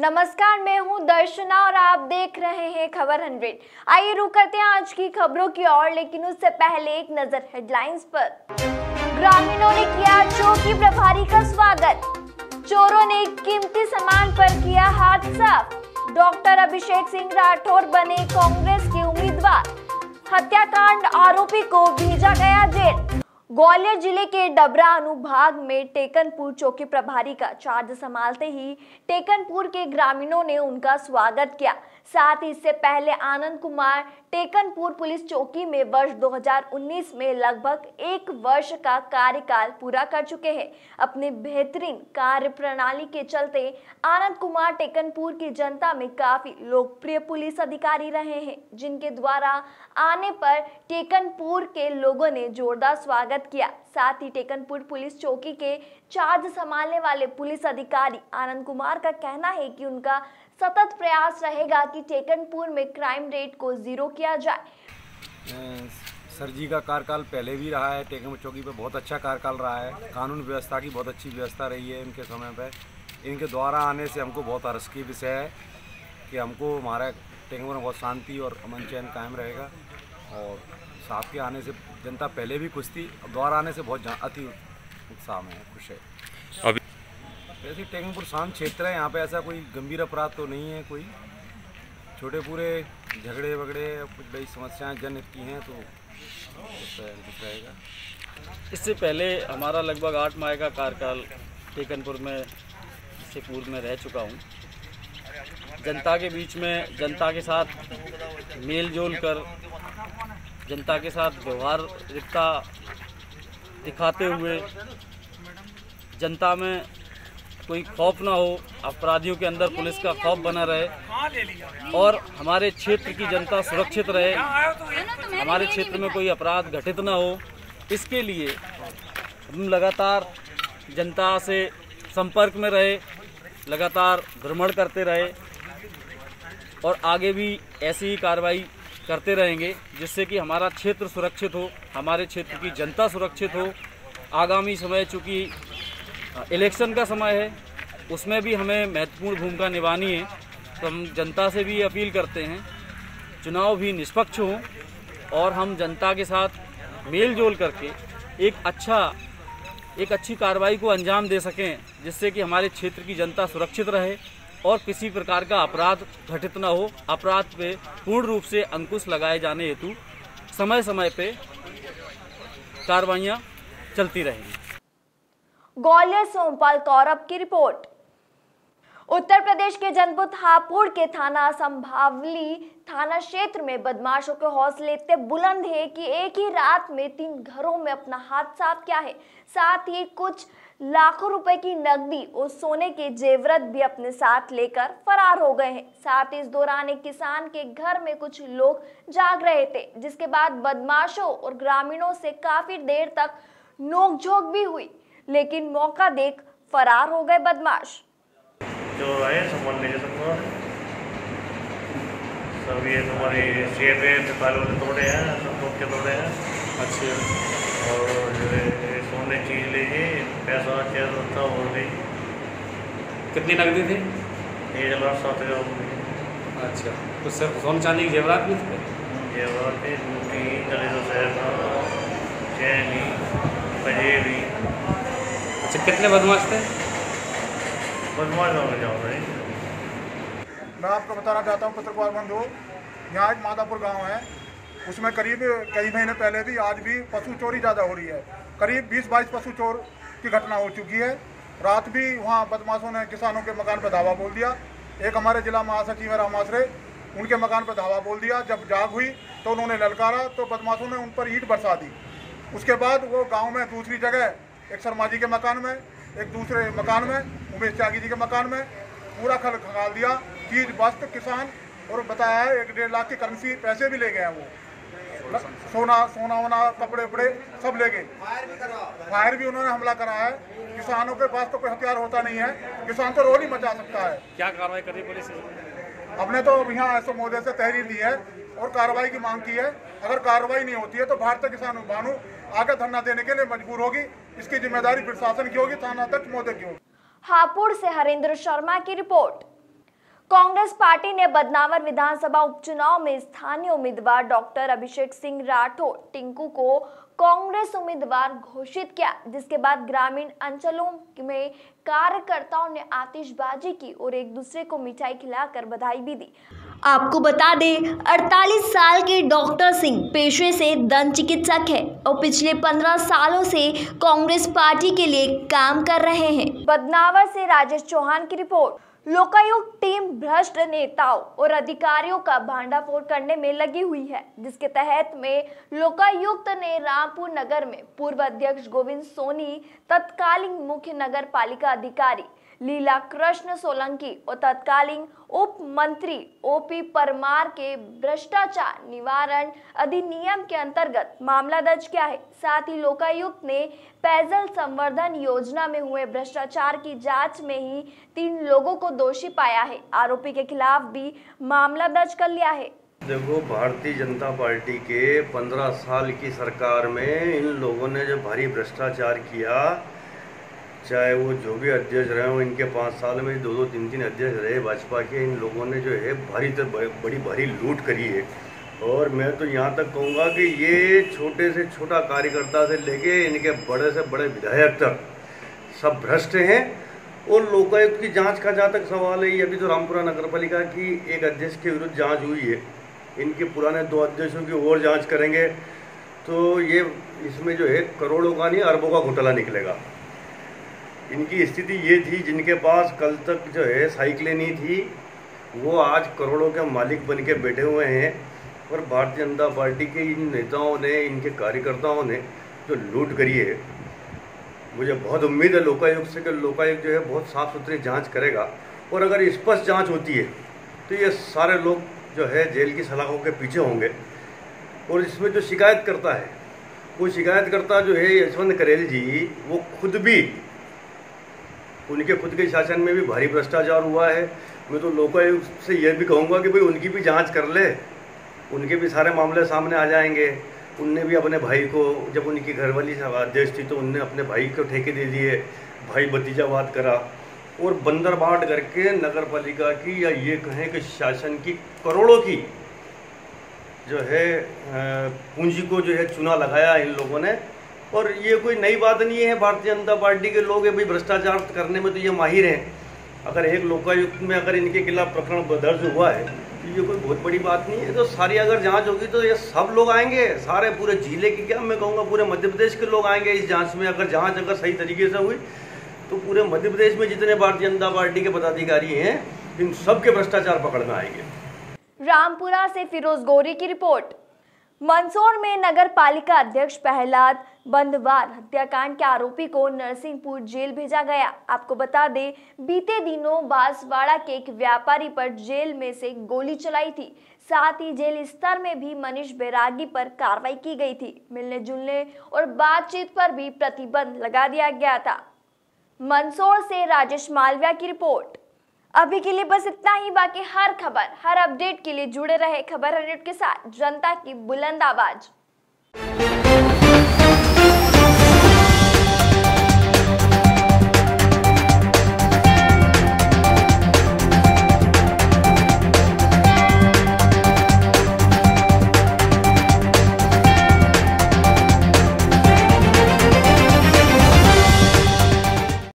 नमस्कार, मैं हूं दर्शना और आप देख रहे हैं खबर 100। आइए रुक करते हैं आज की खबरों की ओर, लेकिन उससे पहले एक नजर हेडलाइंस पर। ग्रामीणों ने किया चौकी प्रभारी का स्वागत। चोरों ने कीमती सामान पर किया हाथ साफ। डॉक्टर अभिषेक सिंह राठौर बने कांग्रेस के उम्मीदवार। हत्याकांड आरोपी को भेजा गया जेल। ग्वालियर जिले के डबरा अनुभाग में टेकनपुर चौकी प्रभारी का चार्ज संभालते ही टेकनपुर के ग्रामीणों ने उनका स्वागत किया। साथ ही इससे पहले आनंद कुमार टेकनपुर पुलिस चौकी में वर्ष 2019 में लगभग 1 वर्ष का कार्यकाल पूरा कर चुके हैं। अपने बेहतरीन कार्य प्रणाली के चलते आनंद कुमार टेकनपुर की जनता में काफी लोकप्रिय पुलिस अधिकारी रहे हैं, जिनके द्वारा आने पर टेकनपुर के लोगों ने जोरदार स्वागत किया। साथ ही टेकनपुर पुलिस चौकी के चार्ज संभालने वाले पुलिस अधिकारी आनंद कुमार का कहना है कि उनका सतत प्रयास रहेगा कि टेकनपुर में क्राइम रेट को 0 किया जाए। सर जी का कार्यकाल पहले भी रहा है, टेकनपुर चौकी पे बहुत अच्छा कार्यकाल रहा है। कानून व्यवस्था की बहुत अच्छी व्यवस्था रही है इनके समय पे। इनके द्वारा आने से हमको बहुत हर्ष की विषय है कि हमको हमारा टेकनपुर में बहुत शांति और अमन चैन कायम रहेगा। और साहब के आने से जनता पहले भी खुश थी, द्वारा आने से बहुत अति उत्साह में खुश है। अभी वैसे टेकनपुर शांत क्षेत्र है, यहाँ पे ऐसा कोई गंभीर अपराध तो नहीं है। कोई छोटे पूरे झगड़े वगड़े कुछ बड़ी समस्याएं जनहित की हैं तो कुछ रहेगा। इससे पहले हमारा लगभग 8 माह का कार्यकाल टेकनपुर में से पूर्व में रह चुका हूँ। जनता के बीच में जनता के साथ मेल जोल कर जनता के साथ व्यवहारिकता दिखाते हुए जनता में कोई खौफ ना हो, अपराधियों के अंदर पुलिस का खौफ बना रहे और हमारे क्षेत्र की जनता सुरक्षित रहे, हमारे क्षेत्र में कोई अपराध घटित ना हो, इसके लिए हम लगातार जनता से संपर्क में रहे, लगातार भ्रमण करते रहे और आगे भी ऐसी ही कार्रवाई करते रहेंगे जिससे कि हमारा क्षेत्र सुरक्षित हो, हमारे क्षेत्र की जनता सुरक्षित हो। आगामी समय चूँकि इलेक्शन का समय है, उसमें भी हमें महत्वपूर्ण भूमिका निभानी है, तो हम जनता से भी अपील करते हैं चुनाव भी निष्पक्ष हों और हम जनता के साथ मेल जोल करके एक अच्छी कार्रवाई को अंजाम दे सकें, जिससे कि हमारे क्षेत्र की जनता सुरक्षित रहे और किसी प्रकार का अपराध घटित न हो। अपराध पे पूर्ण रूप से अंकुश लगाए जाने हेतु समय समय पे कार्रवाइयाँ चलती रहेंगी। ग्वालियर से ओमपाल कौरव की रिपोर्ट। उत्तर प्रदेश के जनपद हापुड़ के थाना संभावली थाना क्षेत्र में बदमाशों के हौसले इतने बुलंद है कि एक ही रात में 3 घरों में अपना हाथ साफ किया है। साथ ही कुछ लाखों रुपए की नकदी और सोने के जेवरात भी अपने साथ लेकर फरार हो गए हैं। साथ ही इस दौरान एक किसान के घर में कुछ लोग जाग रहे थे, जिसके बाद बदमाशों और ग्रामीणों से काफी देर तक नोकझोंक भी हुई, लेकिन मौका देख फरार हो गए बदमाश। जो है सामान ले सकते सब ये तुम्हारे सेब निकाल तोड़े हैं, सब तोड़ के तोड़े हैं। अच्छे और जो है सोने चीज लीजिए, पैसा चेयर होता और भी। कितनी नकदी थी? 1,07,000। अच्छा, तो सर सोन चांदी की जेवरात भी थे? जेवरात थी, बूटी, गले तो शहर था, चैनी, पंजेबी। अच्छा, कितने बदमाश थे? बदमाश में जाओ भाई। मैं आपको बताना चाहता हूँ पत्रकार बंधु, यहाँ एक मादापुर गांव है, उसमें करीब कई महीने पहले भी आज भी पशु चोरी ज़्यादा हो रही है। करीब 20-22 पशु चोर की घटना हो चुकी है। रात भी वहाँ बदमाशों ने किसानों के मकान पर धावा बोल दिया। एक हमारे जिला महासचिव है रामाश्रे, उनके मकान पर धावा बोल दिया। जब जाग हुई तो उन्होंने ललकारा तो बदमाशों ने उन पर ईंट बरसा दी। उसके बाद वो गाँव में दूसरी जगह एक शर्मा जी के मकान में, एक दूसरे मकान में उमेश त्यागी जी के मकान में पूरा खंगाल दिया। चीज वस्त्र किसान और बताया है 1-1.5 लाख की करेंसी, पैसे भी ले गए हैं वो, सोना वोना कपड़े वपड़े सब ले गए। फायर भी उन्होंने हमला करा है। किसानों के पास तो कोई हथियार होता नहीं है, किसान तो रोड ही मचा सकता है। क्या कार्रवाई कर रही पुलिस? हमने तो यहाँ ऐसे मोदी से तहरीर दी है और कार्रवाई की मांग की है। अगर कार्रवाई नहीं होती है तो भारतीय किसान भानु आगे धरना देने के लिए मजबूर होगी। इसकी जिम्मेदारी प्रशासन की होगी, थाना अध्यक्ष मोदी की होगी। हापुड़ से हरेंद्र शर्मा की रिपोर्ट। कांग्रेस पार्टी ने बदनावर विधानसभा उपचुनाव में स्थानीय उम्मीदवार डॉक्टर अभिषेक सिंह राठौर टिंकू को कांग्रेस उम्मीदवार घोषित किया, जिसके बाद ग्रामीण अंचलों में कार्यकर्ताओं ने आतिशबाजी की और एक दूसरे को मिठाई खिलाकर बधाई भी दी। आपको बता दें, 48 साल के डॉक्टर सिंह पेशे से दंत चिकित्सक है और पिछले 15 सालों से कांग्रेस पार्टी के लिए काम कर रहे हैं। बदनावर से राजेश चौहान की रिपोर्ट। लोकायुक्त टीम भ्रष्ट नेताओं और अधिकारियों का भांडाफोड़ करने में लगी हुई है, जिसके तहत में लोकायुक्त ने रामपुर नगर में पूर्व अध्यक्ष गोविंद सोनी, तत्कालीन मुख्य नगर पालिका अधिकारी लीला कृष्ण सोलंकी और तत्कालीन उप मंत्री ओपी परमार के भ्रष्टाचार निवारण अधिनियम के अंतर्गत मामला दर्ज किया है। साथ ही लोकायुक्त ने पेयजल संवर्धन योजना में हुए भ्रष्टाचार की जांच में ही 3 लोगों को दोषी पाया है। आरोपी के खिलाफ भी मामला दर्ज कर लिया है। देखो, भारतीय जनता पार्टी के 15 साल की सरकार में इन लोगों ने जो भारी भ्रष्टाचार किया, चाहे वो जो भी अध्यक्ष रहे हो, इनके 5 साल में 2-2, 3-3 अध्यक्ष रहे भाजपा के, इन लोगों ने जो है बड़ी भारी लूट करी है। और मैं तो यहाँ तक कहूँगा कि ये छोटे से छोटा कार्यकर्ता से लेके इनके बड़े से बड़े विधायक तक सब भ्रष्ट हैं। और लोकायुक्त की जांच का जहाँ तक सवाल है, ये अभी तो रामपुरा नगर पालिका की एक अध्यक्ष के विरुद्ध जांच हुई है, इनके पुराने 2 अध्यक्षों की और जाँच करेंगे तो ये इसमें जो है करोड़ों का नहीं अरबों का घोटाला निकलेगा। इनकी स्थिति ये थी, जिनके पास कल तक जो है साइकिलें नहीं थी, वो आज करोड़ों के मालिक बन के बैठे हुए हैं। और भारतीय जनता पार्टी के इन नेताओं ने, इनके कार्यकर्ताओं ने जो लूट करी है, मुझे बहुत उम्मीद है लोकायुक्त से कि लोकायुक्त जो है बहुत साफ सुथरी जांच करेगा। और अगर स्पष्ट जांच होती है तो ये सारे लोग जो है जेल की सलाखों के पीछे होंगे। और इसमें जो शिकायत करता है, वो शिकायतकर्ता जो है यशवंत करेल जी, वो खुद भी, उनके खुद के शासन में भी भारी भ्रष्टाचार हुआ है। मैं तो लोकायुक्त से यह भी कहूँगा कि भाई उनकी भी जांच कर ले, उनके भी सारे मामले सामने आ जाएंगे। उनने भी अपने भाई को, जब उनकी घरवाली अध्यक्ष थी तो उनने अपने भाई को ठेके दे दिए, भाई भतीजावाद करा और बंदर बांट करके नगर पालिका की, या ये कहें कि शासन की करोड़ों की जो है पूंजी को जो है चूना लगाया इन लोगों ने। और ये कोई नई बात नहीं है, भारतीय जनता पार्टी के लोग भाई भ्रष्टाचार करने में तो ये माहिर हैं। अगर एक लोकायुक्त में अगर इनके खिलाफ प्रकरण दर्ज हुआ है तो ये कोई बहुत बड़ी बात नहीं है। तो सारी अगर जांच होगी तो ये सब लोग आएंगे, सारे पूरे जिले की, क्या मैं कहूँगा पूरे मध्य प्रदेश के लोग आएंगे इस जांच में। अगर जांच अगर सही तरीके से हुई तो पूरे मध्य प्रदेश में जितने भारतीय जनता पार्टी के पदाधिकारी हैं, इन सब के भ्रष्टाचार पकड़ में आएंगे। रामपुरा से फिरोज गौरी की रिपोर्ट। मंदसौर में नगर पालिका अध्यक्ष प्रहलाद बंधवार हत्याकांड के आरोपी को नरसिंहपुर जेल भेजा गया। आपको बता दें, बीते दिनों बांसवाड़ा के एक व्यापारी पर जेल में से गोली चलाई थी। साथ ही जेल स्तर में भी मनीष बैरागी पर कार्रवाई की गई थी। मिलने जुलने और बातचीत पर भी प्रतिबंध लगा दिया गया था। मंदसौर से राजेश मालविया की रिपोर्ट। अभी के लिए बस इतना ही। बाकी हर खबर, हर अपडेट के लिए जुड़े रहे खबर 100 के साथ, जनता की बुलंद आवाज।